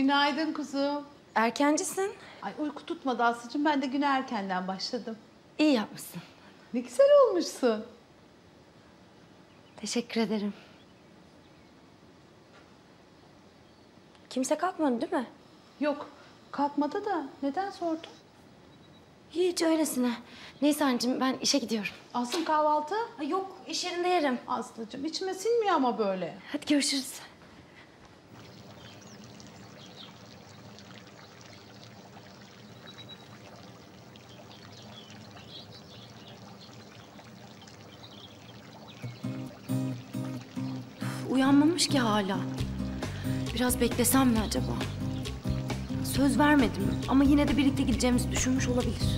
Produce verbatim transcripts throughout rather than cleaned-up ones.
Günaydın kuzum. Erkencisin. Ay uyku tutmadı Aslı'cığım. Ben de güne erkenden başladım. İyi yapmışsın. Ne güzel olmuşsun. Teşekkür ederim. Kimse kalkmadı değil mi? Yok, kalkmadı da neden sordun? Hiç öylesine. Neyse anneciğim ben işe gidiyorum. Aslı kahvaltı? Ay yok iş yerinde yerim. Aslı'cığım içime sinmiyor ama böyle. Hadi görüşürüz. Uyanmamış ki hala. Biraz beklesem mi acaba? Söz vermedim ama yine de birlikte gideceğimizi düşünmüş olabilir.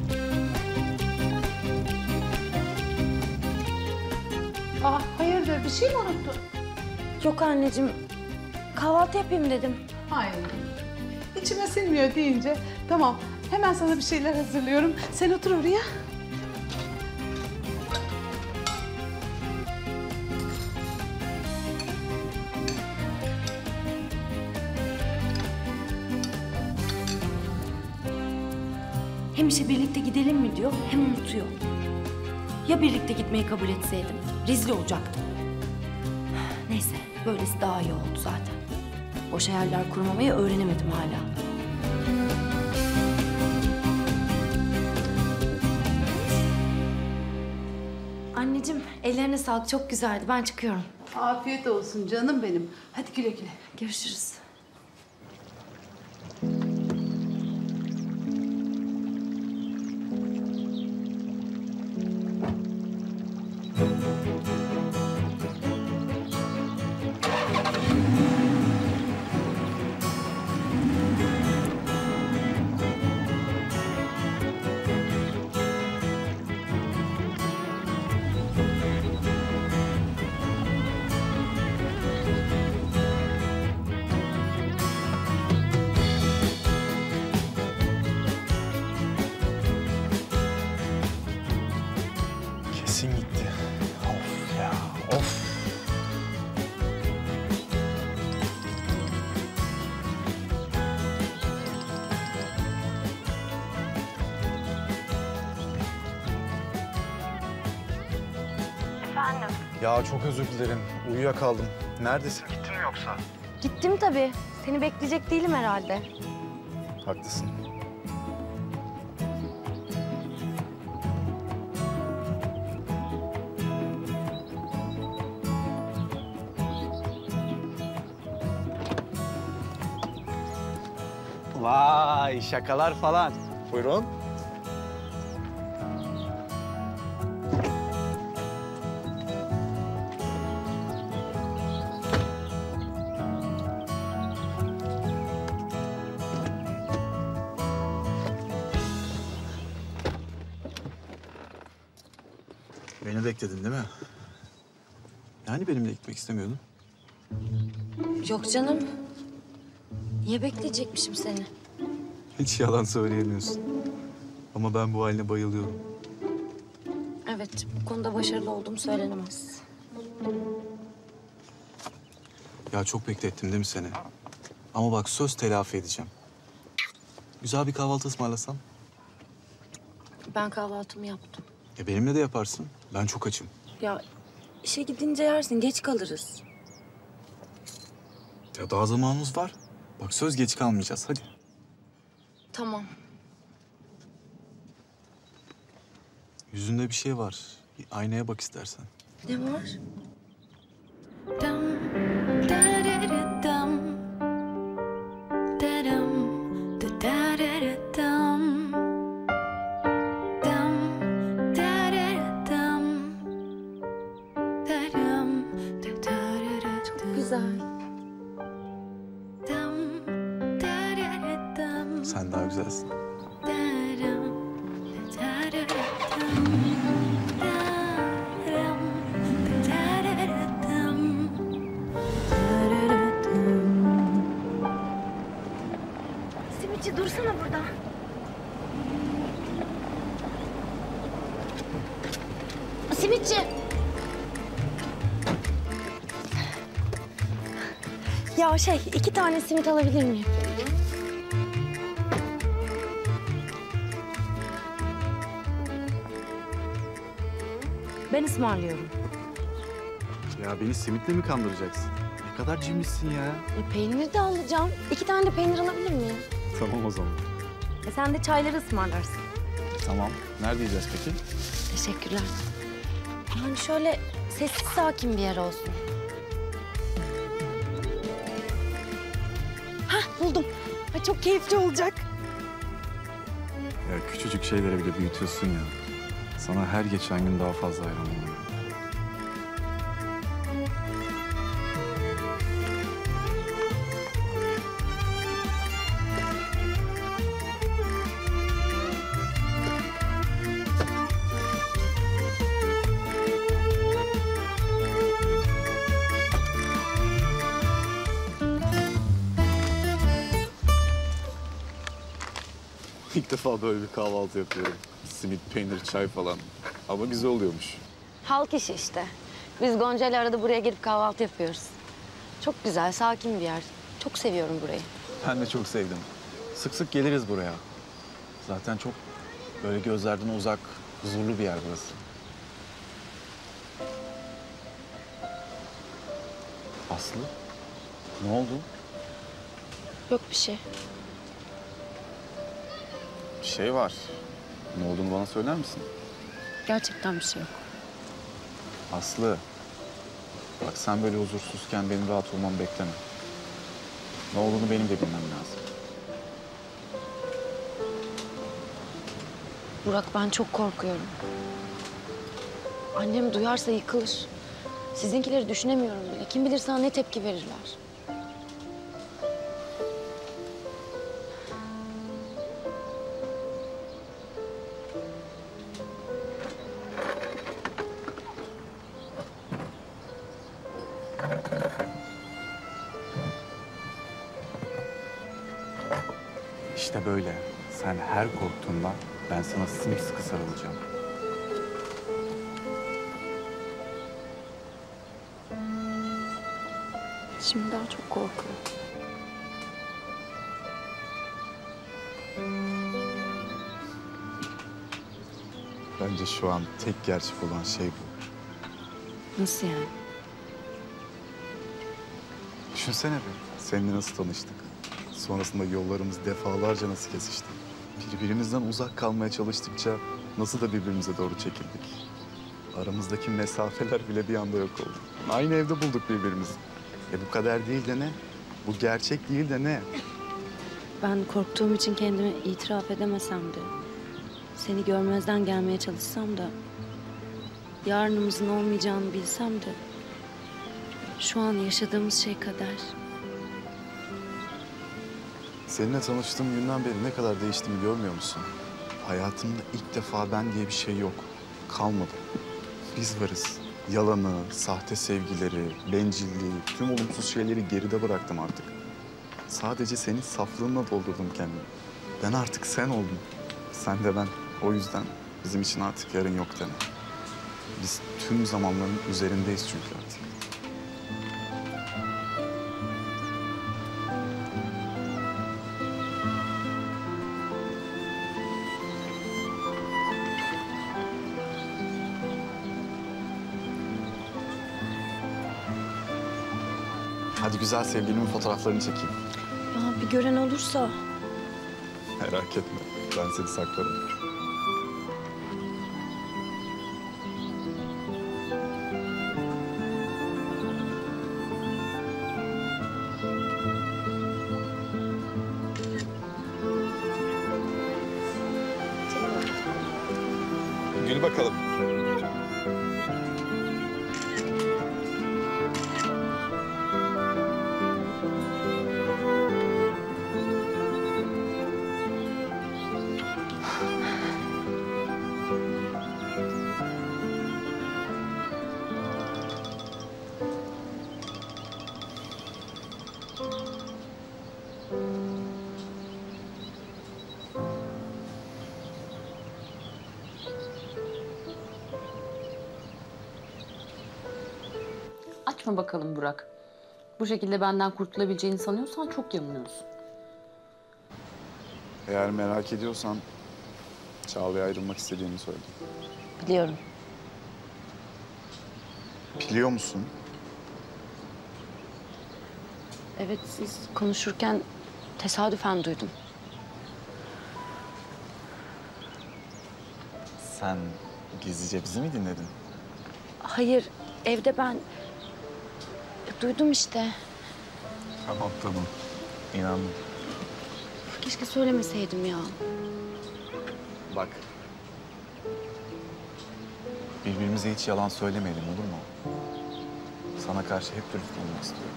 Aa, hayırdır bir şey mi unuttun? Yok anneciğim. Kahvaltı yapayım dedim. Ay, içime sinmiyor deyince tamam hemen sana bir şeyler hazırlıyorum. Sen otur oraya. Hem işe birlikte gidelim mi diyor hem unutuyor. Ya birlikte gitmeyi kabul etseydim? Rezil olacaktım. Neyse böylesi daha iyi oldu zaten. Boş hayaller kurmamayı öğrenemedim hala. Anneciğim ellerine sağlık çok güzeldi ben çıkıyorum. Afiyet olsun canım benim. Hadi güle güle. Görüşürüz. Kesin gitti. Of ya, of. Efendim? Ya çok özür dilerim. Uyuyakaldım. Neredesin? Gittin mi yoksa? Gittim tabii. Seni bekleyecek değilim herhalde. Haklısın. Vay şakalar falan. Buyurun. Beni bekledin değil mi? Yani benimle gitmek istemiyordun. Yok canım. Niye bekleyecekmişim seni? Hiç yalan söyleyemiyorsun. Ama ben bu haline bayılıyorum. Evet, bu konuda başarılı olduğum söylenemez. Ya çok beklettim değil mi seni? Ama bak söz telafi edeceğim. Güzel bir kahvaltı ısmarlasam. Ben kahvaltımı yaptım. Ya benimle de yaparsın. Ben çok açım. Ya işe gidince yersin, geç kalırız. Ya daha zamanımız var. Bak söz geç kalmayacağız. Hadi. Tamam. Yüzünde bir şey var. Bir aynaya bak istersen. Ne var? Dam, dararadam. Daram, dararadam. Dam, dararadam. Daram, dararadam. Çok güzel. Dam, dararadam. Sen daha güzelsin. Daram, dararadam. Daram, dararadam. Dararadam. Simitçi dursana burada. Simitçi. Ya şey, iki tane simit alabilir miyim? Ben ısmarlıyorum. Ya beni simitle mi kandıracaksın? Ne kadar cimrisin ya. E, peynir de alacağım. İki tane de peynir alabilir miyim? Tamam o zaman. E, sen de çayları ısmarlarsın. Tamam. Nerede yiyeceğiz peki? Teşekkürler. Yani şöyle sessiz sakin bir yer olsun. Hah, buldum. Ay, çok keyifli olacak. Ya küçücük şeylere bile büyütüyorsun ya. Sana her geçen gün daha fazla hayran oluyorum. İlk defa böyle bir kahvaltı yapıyorum. Simit, peynir, çay falan. Ama güzel oluyormuş. Halk işi işte. Biz Gonca ile arada buraya gelip kahvaltı yapıyoruz. Çok güzel, sakin bir yer. Çok seviyorum burayı. Ben de çok sevdim. Sık sık geliriz buraya. Zaten çok böyle gözlerden uzak, huzurlu bir yer burası. Aslı, ne oldu? Yok bir şey. Bir şey var. Ne olduğunu bana söyler misin? Gerçekten bir şey yok. Aslı, bak sen böyle huzursuzken benim rahat olmamı bekleme. Ne olduğunu benim de bilmem lazım. Burak, ben çok korkuyorum. Annem duyarsa yıkılır. Sizinkileri düşünemiyorum bile. Kim bilir sana ne tepki verirler. İşte böyle. Sen her korktuğunda ben sana sımsıkı sarılacağım. Şimdi daha çok korkuyorum. Bence şu an tek gerçek olan şey bu. Nasıl yani? Düşünsene be, seninle nasıl tanıştık? Sonrasında yollarımız defalarca nasıl kesişti? Birbirimizden uzak kalmaya çalıştıkça nasıl da birbirimize doğru çekildik? Aramızdaki mesafeler bile bir anda yok oldu. Aynı evde bulduk birbirimizi. E bu kader değil de ne? Bu gerçek değil de ne? Ben korktuğum için kendimi itiraf edemesem de... seni görmezden gelmeye çalışsam da... yarınımızın olmayacağını bilsem de... şu an yaşadığımız şey kader. Seninle tanıştığım günden beri ne kadar değiştiğimi görmüyor musun? Hayatımda ilk defa ben diye bir şey yok. Kalmadı. Biz varız. Yalanı, sahte sevgileri, bencilliği, tüm olumsuz şeyleri geride bıraktım artık. Sadece senin saflığınla doldurdum kendimi. Ben artık sen oldum. Sen de ben. O yüzden bizim için artık yarın yok deme. Biz tüm zamanların üzerindeyiz çünkü artık. Hadi güzel sevgilimin fotoğraflarını çekeyim. Ya bir gören olursa... Merak etme. Ben seni saklarım. Gül bakalım. Açma bakalım Burak. bu şekilde benden kurtulabileceğini sanıyorsan çok yanılıyorsun. Eğer merak ediyorsan Çağla'ya ayrılmak istediğini söyledim. Biliyorum. Biliyor musun? Evet, siz konuşurken tesadüfen duydum. Sen gizlice bizi mi dinledin? Hayır, evde ben duydum işte. Tamam tamam. İnandım. Keşke söylemeseydim ya. Bak. Birbirimize hiç yalan söylemeyelim, olur mu? Sana karşı hep dürüst olmak istiyorum.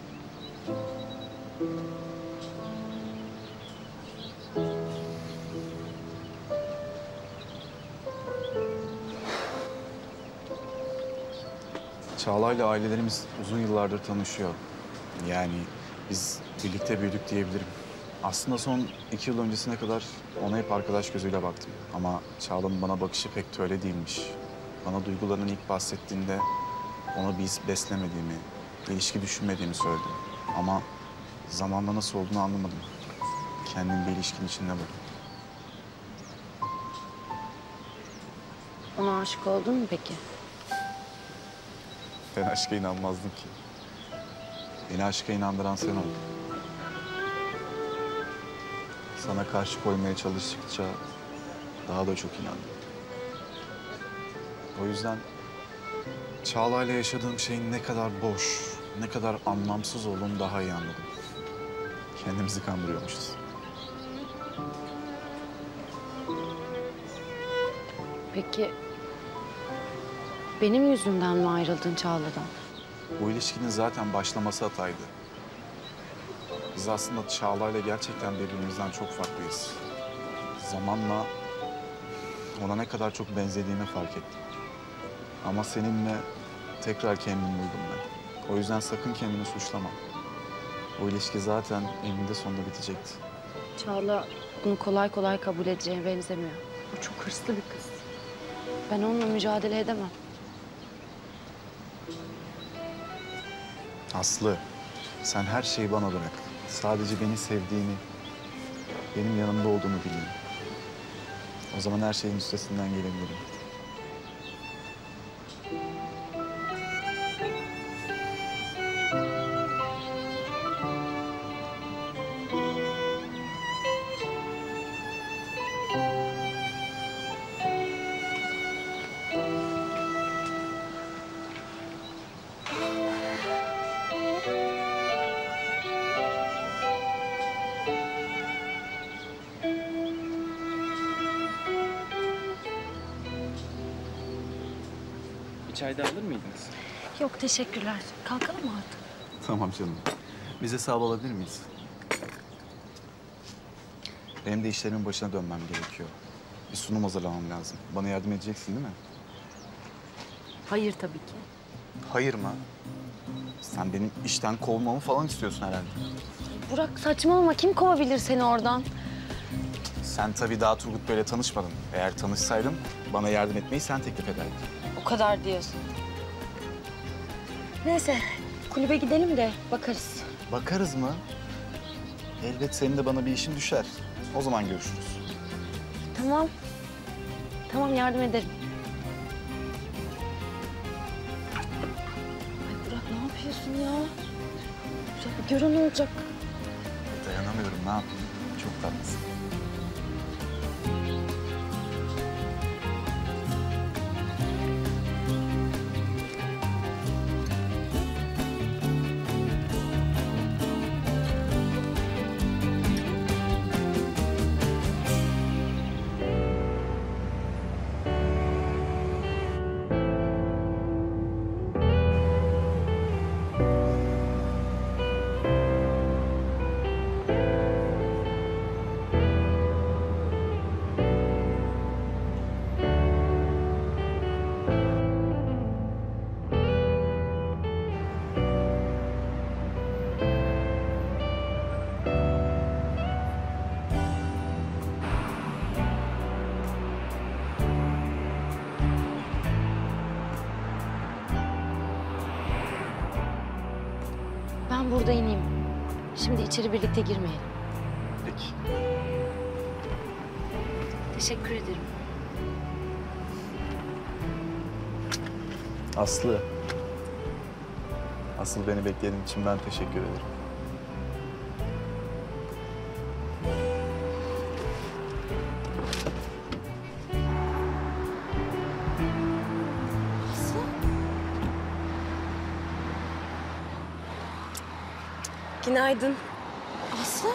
Çağla'yla ailelerimiz uzun yıllardır tanışıyor. Yani biz birlikte büyüdük diyebilirim. Aslında son iki yıl öncesine kadar ona hep arkadaş gözüyle baktım. Ama Çağla'nın bana bakışı pek de öyle değilmiş. Bana duygularının ilk bahsettiğinde ona bir his beslemediğimi, ilişki düşünmediğimi söyledim. Ama zamanla nasıl olduğunu anlamadım. Kendim bir ilişkinin içinde buldum. Ona aşık oldun mu peki? Ben aşka inanmazdım ki. Beni aşka inandıran sen oldun. Sana karşı koymaya çalıştıkça daha da çok inandım. O yüzden Çağla'yla yaşadığım şeyin ne kadar boş, ne kadar anlamsız olduğunu daha iyi anladım. Kendimizi kandırıyormuşuz. Peki benim yüzümden mi ayrıldın Çağla'dan? Bu ilişkinin zaten başlaması hataydı. Biz aslında Çağla'yla gerçekten birbirimizden çok farklıyız. Zamanla ona ne kadar çok benzediğimi fark ettim. Ama seninle tekrar kendimi buldum ben. O yüzden sakın kendini suçlama. Bu ilişki zaten eninde sonunda bitecekti. Çağla bunu kolay kolay kabul edeceğine benzemiyor. O çok hırslı bir kız. Ben onunla mücadele edemem. Aslı, sen her şeyi bana bırak. Sadece beni sevdiğini, benim yanımda olduğunu bileyim. O zaman her şeyin üstesinden gelebilirim. Bir çay da alır mıydınız? Yok teşekkürler. Kalkalım mı artık? Tamam canım. Biz hesabı alabilir miyiz? Benim de işlerimin başına dönmem gerekiyor. Bir sunum hazırlamam lazım. Bana yardım edeceksin değil mi? Hayır tabii ki. Hayır mı? Sen benim işten kovmamı falan istiyorsun herhalde. Burak saçmalama. Kim kovabilir seni oradan? Sen tabii daha Turgut Bey'le tanışmadın. Eğer tanışsaydın bana yardım etmeyi sen teklif ederdin. O kadar diyorsun. Neyse kulübe gidelim de bakarız. Bakarız mı? Elbet senin de bana bir işin düşer. O zaman görüşürüz. Tamam. Tamam yardım ederim. Ay Burak ne yapıyorsun ya? Ya bir gören olacak. Dayanamıyorum, ne yapayım? Çok tatlısın. ben burada ineyim. Şimdi içeri birlikte girmeyelim. Peki. Teşekkür ederim. Aslı. Asıl beni beklediğin için ben teşekkür ederim. Günaydın. Aslı?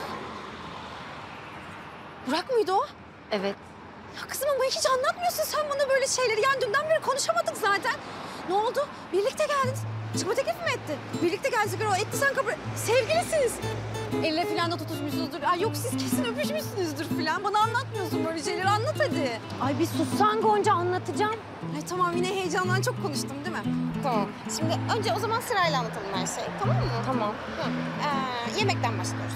Burak mıydı o? Evet. Ya kızım ama hiç anlatmıyorsun sen bana böyle şeyleri. Yani dünden beri konuşamadık zaten. Ne oldu? Birlikte geldiniz. Çıkma teklif mi etti? Birlikte geldik o etti sen kabul... Sevgilisiniz. Elle falan da tutuşmuşsunuzdur. Ay yok siz kesin öpüşmüşsünüzdür falan. Bana anlatmıyorsun böyle şeyleri. Anlat hadi. Ay bir sussan Gonca, anlatacağım. Ay tamam yine heyecandan çok konuştum değil mi? Tamam. Şimdi önce o zaman sırayla anlatalım her şeyi. Tamam mı? Tamam. Hı. Ee, yemekten başlıyoruz.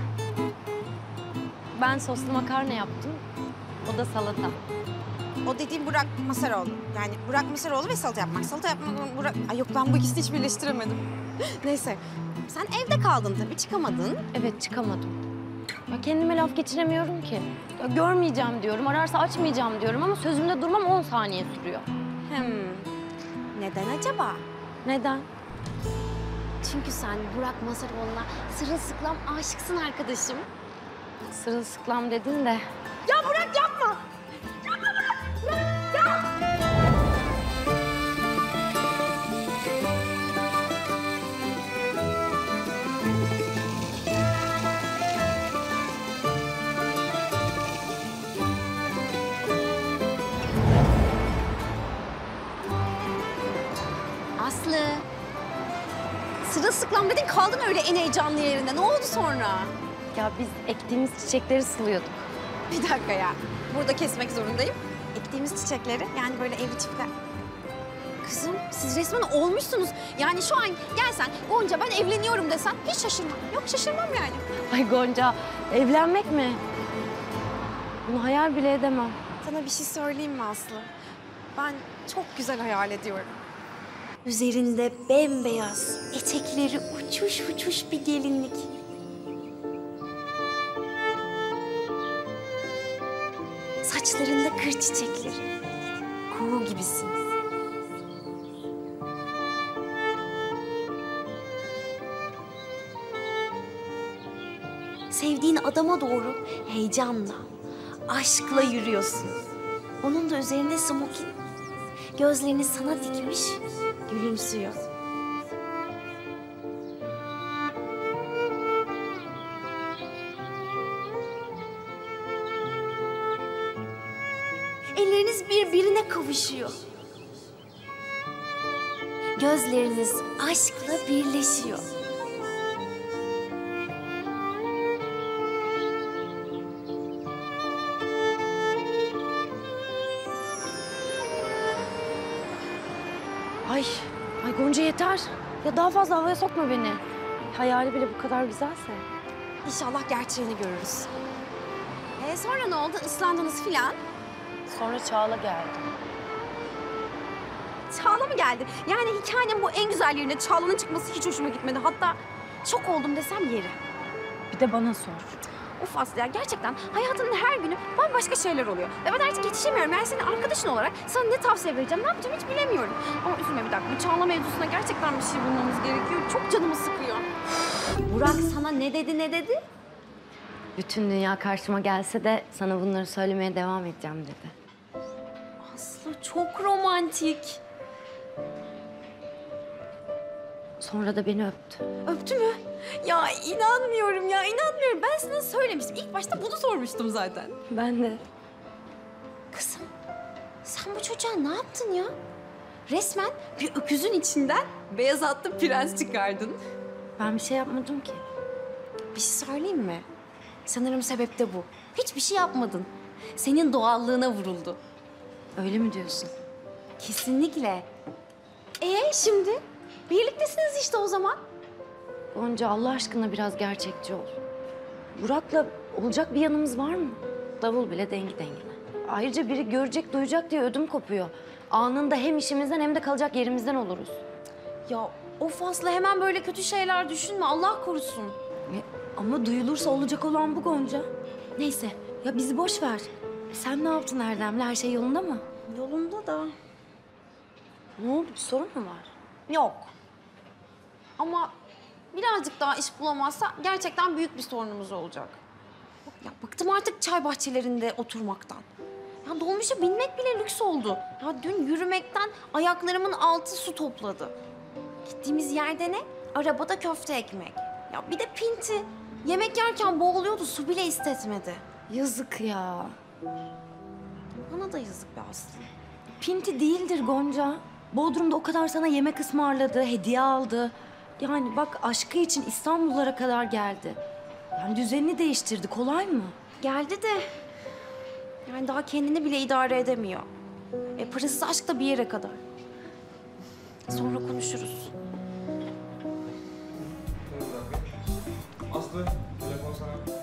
Ben soslu makarna yaptım. O da salata. O dediğim Burak Masaroğlu. Yani Burak Masaroğlu ve salata yapmak. Salata yapmak Burak... Ay yok ben bu ikisini hiç birleştiremedim. Neyse. Sen evde kaldın tabii çıkamadın. Evet, çıkamadım. Ya kendime laf geçiremiyorum ki. Ya görmeyeceğim diyorum, ararsa açmayacağım diyorum ama sözümde durmam on saniye sürüyor. Hmm. Neden acaba? Neden? Çünkü sen Burak Masaroğlu'na sırılsıklam aşıksın arkadaşım. Sırılsıklam dedin de. Ya Burak yapma! Yapma Burak! Burak, ya! Aslı. Sırılsıklam dedin kaldın öyle en heyecanlı yerinde. Ne oldu sonra? Ya biz ektiğimiz çiçekleri sılıyorduk. Bir dakika ya. Burada kesmek zorundayım. Ektiğimiz çiçekleri yani böyle evli çiftler. Kızım siz resmen olmuşsunuz. Yani şu an gelsen Gonca ben evleniyorum desen hiç şaşırmam. Yok şaşırmam yani. Ay Gonca, evlenmek mi? Bunu hayal bile edemem. Sana bir şey söyleyeyim mi Aslı? Ben çok güzel hayal ediyorum. Üzerinde bembeyaz, etekleri uçuş uçuş bir gelinlik. Saçlarında kır çiçekleri. Kuğu gibisin. Sevdiğin adama doğru heyecanla, aşkla yürüyorsun. Onun da üzerine smokin. Gözlerini sana dikmiş, gülümsüyor. Elleriniz birbirine kavuşuyor. Gözleriniz aşkla birleşiyor. Ay, ay Gonca yeter. Ya daha fazla havaya sokma beni. Hayali bile bu kadar güzelse. İnşallah gerçeğini görürüz. Ee, sonra ne oldu? Islandınız filan. Sonra Çağla geldi. Çağla mı geldi? Yani hikayenin bu en güzel yerine Çağla'nın çıkması hiç hoşuma gitmedi. Hatta şok oldum desem yeri. Bir de bana sor. Of Aslı ya gerçekten hayatının her günü bambaşka şeyler oluyor. Ve ben artık yetişemiyorum. Yani senin arkadaşın olarak sana ne tavsiye vereceğim, ne yapacağım hiç bilemiyorum. Ama üzülme bir dakika. Bu Çağla mevzusuna gerçekten bir şey bulmamız gerekiyor. Çok canımı sıkıyor. Burak sana ne dedi ne dedi? Bütün dünya karşıma gelse de sana bunları söylemeye devam edeceğim dedi. Aslı çok romantik. Sonra da beni öptü. Öptü mü? Ya inanmıyorum ya inanmıyorum. Ben sana söylemiştim. İlk başta bunu sormuştum zaten. Ben de. Kızım sen bu çocuğa ne yaptın ya? Resmen bir öküzün içinden beyaz atlı prens çıkardın. Ben bir şey yapmadım ki. Bir şey söyleyeyim mi? Sanırım sebep de bu. Hiçbir şey yapmadın. Senin doğallığına vuruldu. Öyle mi diyorsun? Kesinlikle. Ee şimdi? Birliktesiniz işte o zaman. Gonca Allah aşkına biraz gerçekçi ol. Burak'la olacak bir yanımız var mı? Davul bile dengi dengine. Ayrıca biri görecek, duyacak diye ödüm kopuyor. Anında hem işimizden hem de kalacak yerimizden oluruz. Ya Of Aslı hemen böyle kötü şeyler düşünme Allah korusun. E, ama duyulursa olacak olan bu Gonca. Neyse ya bizi boş ver. Sen ne yaptın Erdem'le? Her şey yolunda mı? Yolunda da. Ne oldu? Bir sorun mu var? Yok. Ama birazcık daha iş bulamazsa gerçekten büyük bir sorunumuz olacak. Ya bıktım artık çay bahçelerinde oturmaktan. Ya dolmuşa binmek bile lüks oldu. Ya dün yürümekten ayaklarımın altı su topladı. Gittiğimiz yerde ne? Arabada köfte ekmek. Ya bir de pinti. Yemek yerken boğuluyordu, su bile istetmedi. Yazık ya. Bana da yazık be Aslı. Pinti değildir Gonca. Bodrum'da o kadar sana yemek ısmarladı, hediye aldı. Yani bak aşkı için İstanbullara kadar geldi. Yani düzenini değiştirdi. Kolay mı? Geldi de yani daha kendini bile idare edemiyor. E parasız aşk da bir yere kadar. Sonra konuşuruz. Aslı, telefon sana.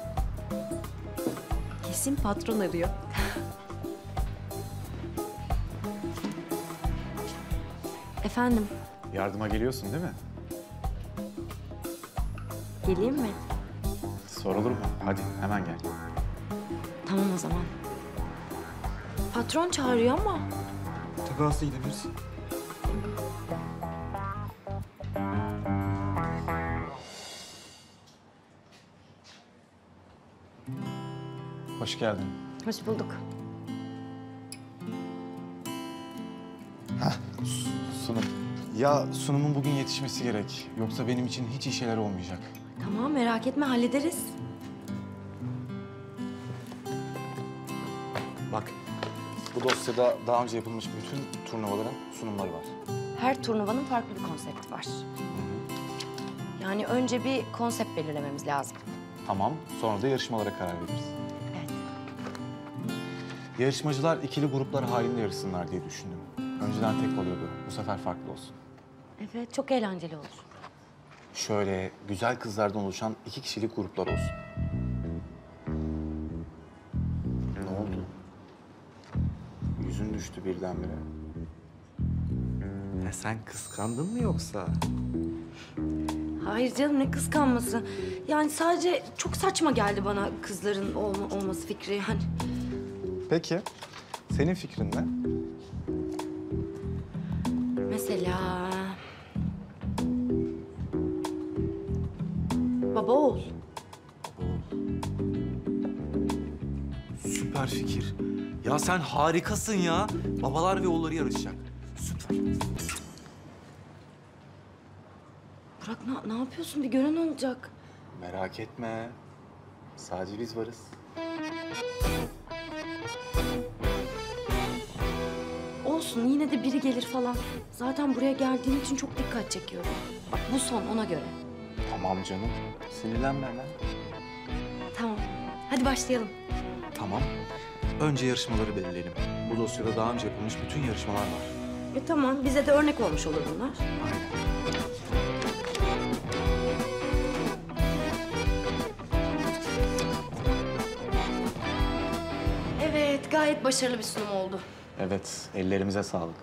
Kesin patron arıyor. Efendim, Yardıma geliyorsun değil mi? geleyim mi? Sorulur mu? Hadi hemen gel. Tamam o zaman. Patron çağırıyor ama. Tabii Aslı gidebilirsin. Hoş geldin. Hoş bulduk. Sunum. Ya sunumun bugün yetişmesi gerek. Yoksa benim için hiç iyi şeyler olmayacak. Tamam merak etme hallederiz. Bak, bu dosyada daha önce yapılmış bütün turnuvaların sunumları var. Her turnuvanın farklı bir konsepti var. Yani önce bir konsept belirlememiz lazım. Tamam, sonra da yarışmalara karar veririz. Evet. Yarışmacılar ikili gruplar halinde yarışsınlar diye düşündüm. Önceden tek oluyordu. Bu sefer farklı olsun. Evet çok eğlenceli olur. Şöyle güzel kızlardan oluşan iki kişilik gruplar olsun. Ne oldu? Yüzün düştü birdenbire. Ya sen kıskandın mı yoksa? Hayır canım ne kıskanması. Yani sadece çok saçma geldi bana kızların olma, olması fikri yani. Peki, senin fikrin ne? Mesela... Baba oğul. Süper fikir. Ya sen harikasın ya. Babalar ve oğulları yarışacak. Süper. Burak ne, ne yapıyorsun? Bir gören olacak. Merak etme. Sadece biz varız. Olsun yine de biri gelir falan. Zaten buraya geldiğim için çok dikkat çekiyorum. Bak bu son ona göre. Tamam canım. Sinirlenme hemen. Tamam. Hadi başlayalım. Tamam. Önce yarışmaları belirleyelim. Bu dosyada daha önce yapılmış bütün yarışmalar var. E tamam bize de örnek olmuş olur bunlar. Aynen. Evet gayet başarılı bir sunum oldu. Evet, ellerimize sağlık.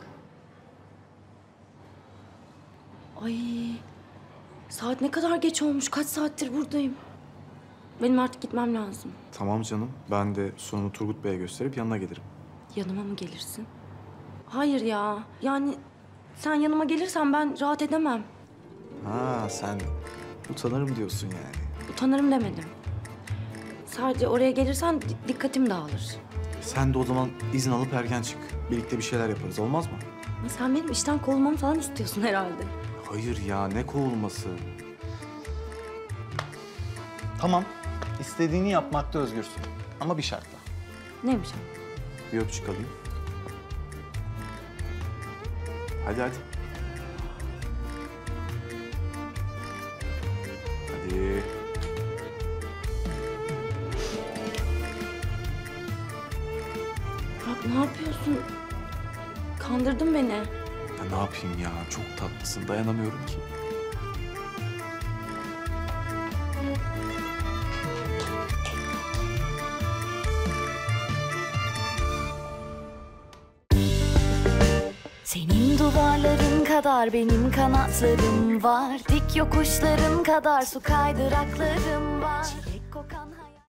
Ay saat ne kadar geç olmuş. Kaç saattir buradayım. Benim artık gitmem lazım. Tamam canım. Ben de sunumu Turgut Bey'e gösterip yanına gelirim. Yanıma mı gelirsin? Hayır ya. Yani sen yanıma gelirsen ben rahat edemem. Ha sen utanırım diyorsun yani. Utanırım demedim. Sadece oraya gelirsen di- dikkatim dağılır. Sen de o zaman izin alıp erken çık. Birlikte bir şeyler yaparız. Olmaz mı? Ama sen benim işten kovulmamı falan istiyorsun herhalde. Hayır ya. Ne kovulması? Tamam, istediğini yapmakta özgürsün. Ama bir şartla. Neymiş o? Bir öpücük alayım. Hadi hadi. Hadi. Burak ne yapıyorsun? Kandırdın beni. Ya ne yapayım ya? Çok tatlısın. Dayanamıyorum ki. Senin duvarların kadar benim kanatlarım var. Dik yokuşların kadar su kaydıraklarım var. Çilek kokan